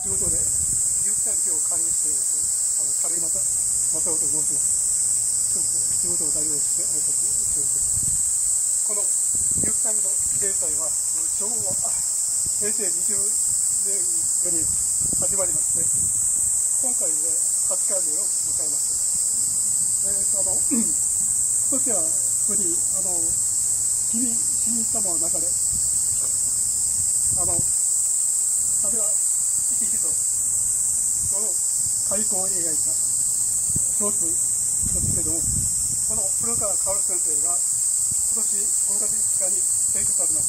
地元で有機体のを管理しています軽井正夫と申します。地元を代表して挨拶します。この有機体の慰霊祭は昭和平成20年より始まりまして、今回で8回目を迎えます。今年はここに死に様の中で壁は生き生きとその開口を描いた少数ですけれども、この古川薫先生が今年5月5日に逝去されました。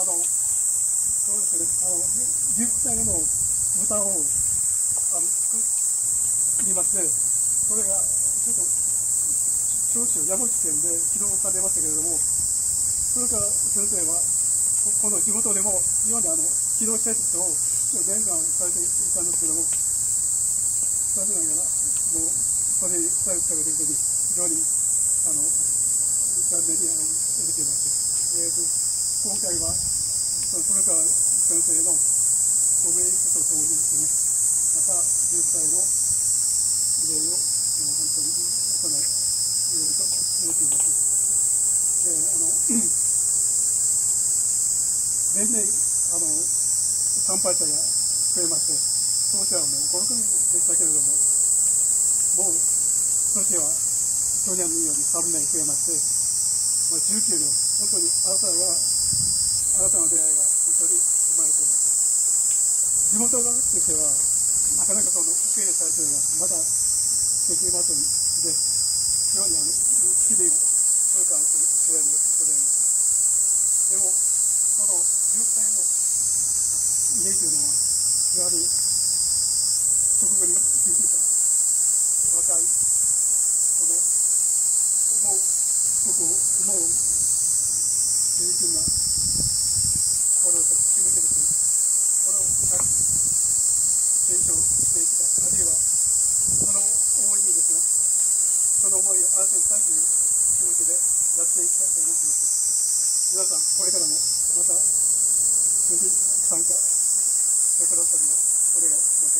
そうですね、岐阜隊の歌を作りまして、それがちょっと長州山口県で披露されましたけれども、古川先生はこの地元でも非常に披露したい人を念願されていたんですけども、残念ながらもうそれに伝えることができずに非常に残念に思っています。今回はその古川先生のご冥福とともにですね、また10歳の慰霊を本当に行いようと思っています。年々参拝者が増えまして、当初はもう5、6人でしたけれども、もう今年は去年のように3名増えまして、19年、本当に新たな出会いが本当に生まれています。地元側としては、なかなか受け入れされているのはまだできませんで、非常に日々を痛感する次第でございます。でも、この有機体の慰霊というのは、やはり祖国についていた若い、その祖国を思う純粋な心と気持ちですね、これを継承していきたい、あるいはその思いにですね、その思いを新たにしたいという気持ちでやっていきたいと思っています。皆さん、これからもまたぜひ参加してくださるようお願いします。